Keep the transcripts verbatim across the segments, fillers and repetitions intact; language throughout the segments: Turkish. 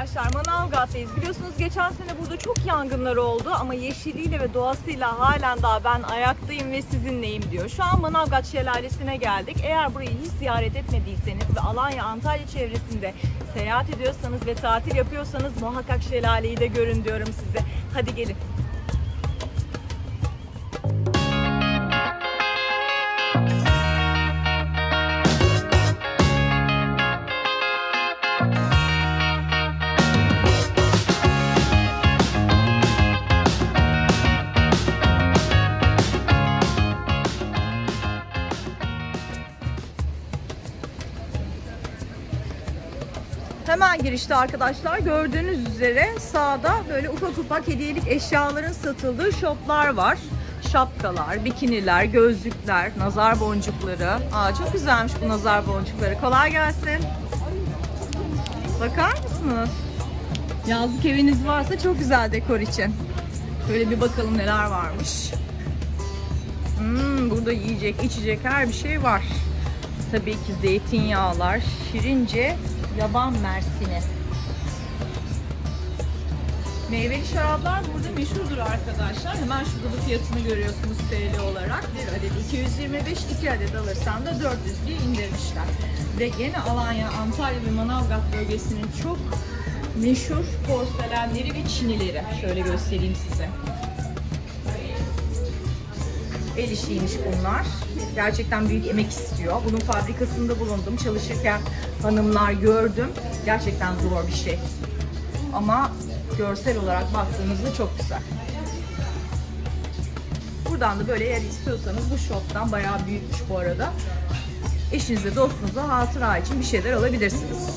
arkadaşlar, Manavgat'tayız. Biliyorsunuz geçen sene burada çok yangınlar oldu ama yeşiliyle ve doğasıyla halen daha ben ayaktayım ve sizinleyim diyor. Şu an Manavgat Şelalesi'ne geldik. Eğer burayı hiç ziyaret etmediyseniz ve Alanya, Antalya çevresinde seyahat ediyorsanız ve tatil yapıyorsanız muhakkak şelaleyi de görün diyorum size. Hadi gelin. Hemen girişte arkadaşlar gördüğünüz üzere sağda böyle ufak ufak hediyelik eşyaların satıldığı shoplar var. Şapkalar, bikiniler, gözlükler, nazar boncukları. Aa, çok güzelmiş bu nazar boncukları. Kolay gelsin. Bakar mısınız? Yazlık eviniz varsa çok güzel dekor için. Şöyle bir bakalım neler varmış. Hmm, burada yiyecek, içecek her bir şey var. Tabii ki zeytinyağlar, şirince yaban mersini. Meyveli şaraplar burada meşhurdur arkadaşlar. Hemen şurada da fiyatını görüyorsunuz T L olarak. Bir adet iki yüz yirmi beş, iki adet alırsan da dört yüz diye indirmişler. Ve gene Alanya, Antalya ve Manavgat bölgesinin çok meşhur porselenleri ve çinileri. Şöyle göstereyim size. El işiymiş bunlar. Gerçekten büyük emek istiyor. Bunun fabrikasında bulundum. Çalışırken hanımlar gördüm. Gerçekten zor bir şey. Ama görsel olarak baktığınızda çok güzel. Buradan da böyle eğer istiyorsanız bu shop'tan bayağı büyükmüş bu arada. Eşinize, dostunuza hatıra için bir şeyler alabilirsiniz.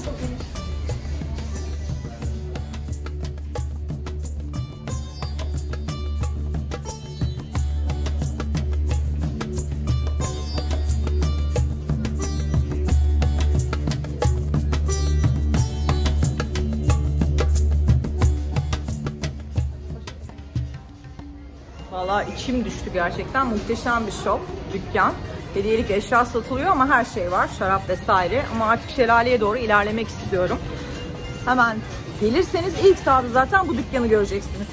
Valla içim düştü gerçekten. Muhteşem bir shop, dükkan. Hediyelik eşya satılıyor ama her şey var. Şarap vesaire. Ama artık şelaleye doğru ilerlemek istiyorum. Hemen gelirseniz ilk sağda zaten bu dükkanı göreceksiniz.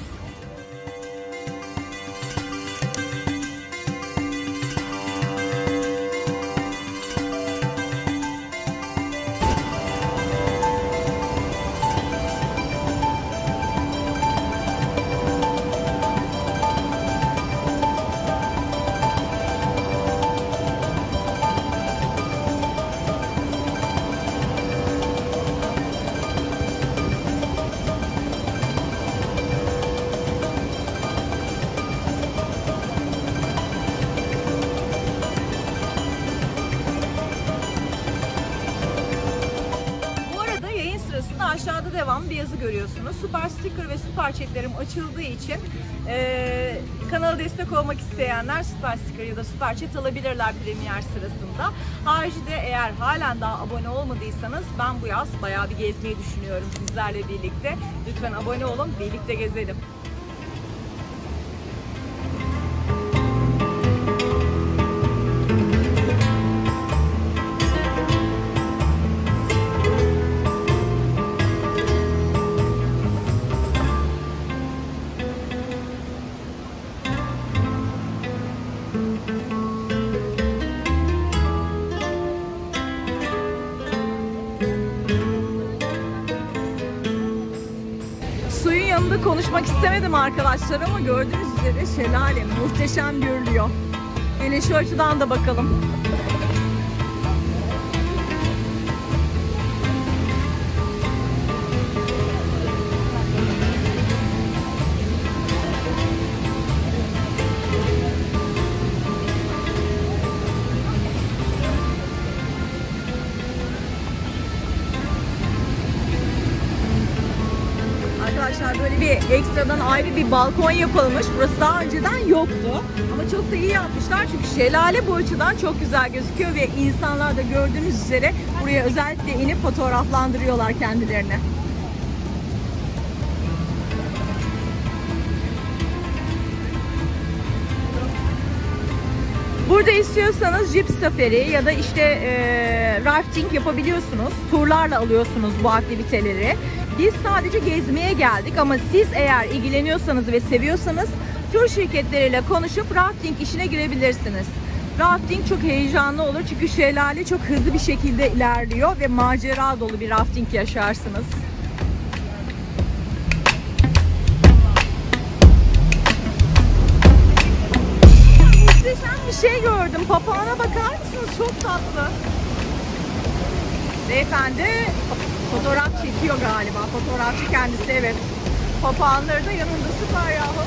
Aşağıda devam bir yazı görüyorsunuz. Süper sticker ve süper chatlerim açıldığı için e, kanala destek olmak isteyenler süper sticker ya da süper chat alabilirler premier sırasında. Haricinde eğer halen daha abone olmadıysanız ben bu yaz bayağı bir gezmeyi düşünüyorum sizlerle birlikte. Lütfen abone olun, birlikte gezelim. Suyun yanında konuşmak istemedim arkadaşlar ama gördüğünüz üzere şelale muhteşem görülüyor. Yine şu açıdan da bakalım. Arkadaşlar böyle bir ekstradan ayrı bir balkon yapılmış. Burası daha önceden yoktu. Ama çok da iyi yapmışlar çünkü şelale bu açıdan çok güzel gözüküyor ve insanlar da gördüğünüz üzere buraya özellikle inip fotoğraflandırıyorlar kendilerini. Burada istiyorsanız jip safari ya da işte e, rafting yapabiliyorsunuz. Turlarla alıyorsunuz bu aktiviteleri. Biz sadece gezmeye geldik ama siz eğer ilgileniyorsanız ve seviyorsanız tur şirketleriyle konuşup rafting işine girebilirsiniz. Rafting çok heyecanlı olur çünkü şelale çok hızlı bir şekilde ilerliyor ve macera dolu bir rafting yaşarsınız. Muhteşem bir şey gördüm. Papağana bakar mısınız? Çok tatlı. Beyefendi fotoğraf çekiyor galiba. Fotoğrafçı kendisi, evet. Papağanları da yanında, süper yahu.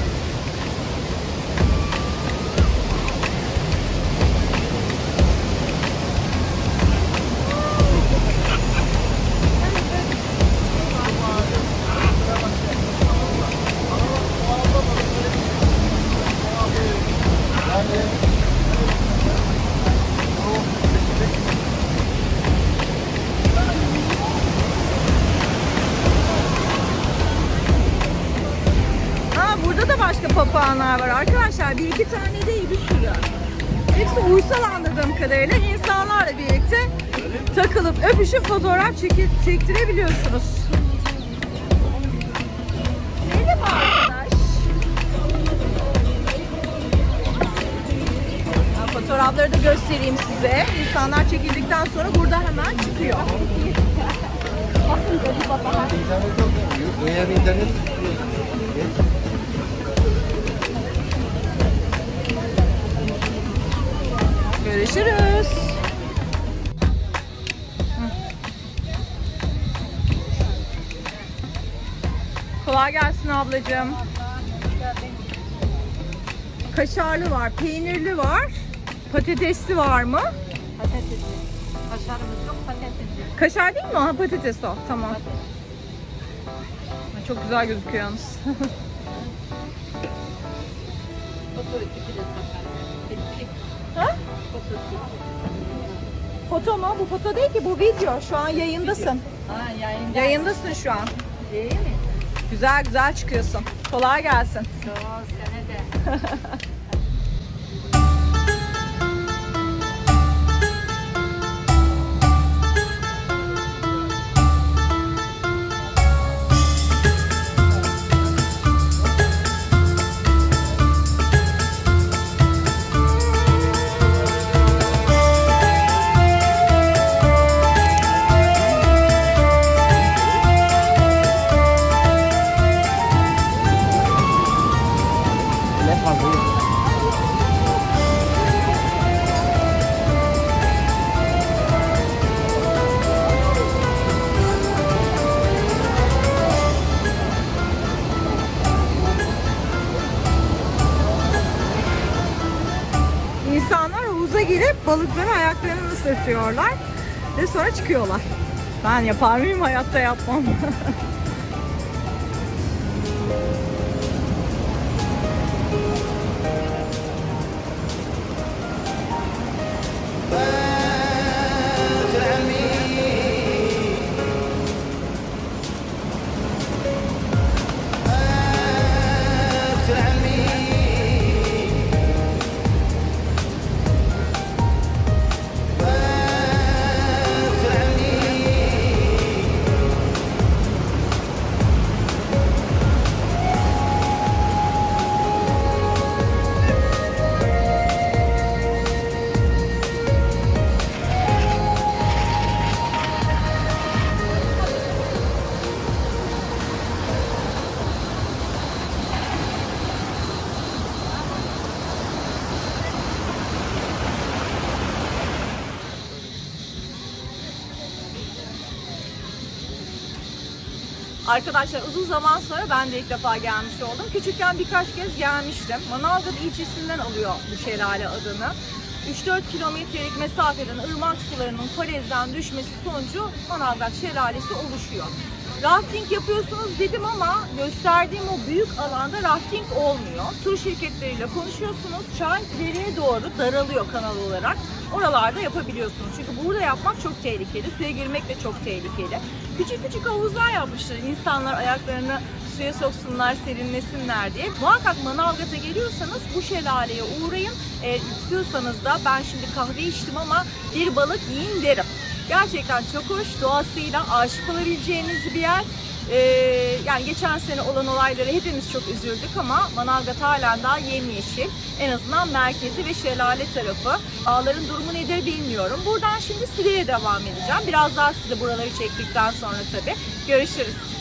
Başka papağanlar var arkadaşlar, bir iki tane değil, bir sürü. Hepsi uysal anladığım kadarıyla, insanlarla birlikte takılıp öpüşüp fotoğraf çekip çektirebiliyorsunuz. Merhaba arkadaş. Ben fotoğrafları da göstereyim size. İnsanlar çekildikten sonra burada hemen çıkıyor. Görüşürüz. Kolay gelsin ablacığım. Kaşarlı var, peynirli var, patatesli var mı? Patatesli. Kaşarımız yok, patatesli. Kaşar değil mi o? Ha, patates o. Tamam. Patates. Çok güzel gözüküyor yalnız. Ha? Foto mu? Bu foto değil ki, bu video. Şu an yayındasın. Ha, yayında. Yayındasın şu an. İyi mi? Güzel güzel çıkıyorsun. Kolay gelsin. Sağ ol, sana da. İnsanlar havuza girip balıkların ayaklarını ısırtıyorlar ve sonra çıkıyorlar. Ben yapar mıyım? Hayatta yapmam. Arkadaşlar uzun zaman sonra ben de ilk defa gelmiş oldum. Küçükken birkaç kez gelmiştim. Manavgat ilçesinden alıyor bu şelale adını. üç dört kilometrelik mesafeden ırmak sularının falezden düşmesi sonucu Manavgat şelalesi oluşuyor. Rafting yapıyorsunuz dedim ama gösterdiğim o büyük alanda rafting olmuyor. Tur şirketleriyle konuşuyorsunuz. Çay ileriye doğru daralıyor kanal olarak. Oralarda yapabiliyorsunuz. Çünkü burada yapmak çok tehlikeli. Suya girmek de çok tehlikeli. Küçük küçük havuzlar yapmışlar. İnsanlar ayaklarını suya soksunlar, serinlesinler diye. Muhakkak Manavgat'a geliyorsanız bu şelaleye uğrayın. E, istiyorsanız da ben şimdi kahve içtim ama bir balık yiyin derim. Gerçekten çok hoş, doğasıyla aşık olabileceğiniz bir yer. Ee, yani geçen sene olan olaylara hepimiz çok üzüldük ama Manavgat halen daha yemyeşil. En azından merkezi ve şelale tarafı. Dağların durumu nedir bilmiyorum. Buradan şimdi Side'ye devam edeceğim. Biraz daha size buraları çektikten sonra tabii görüşürüz.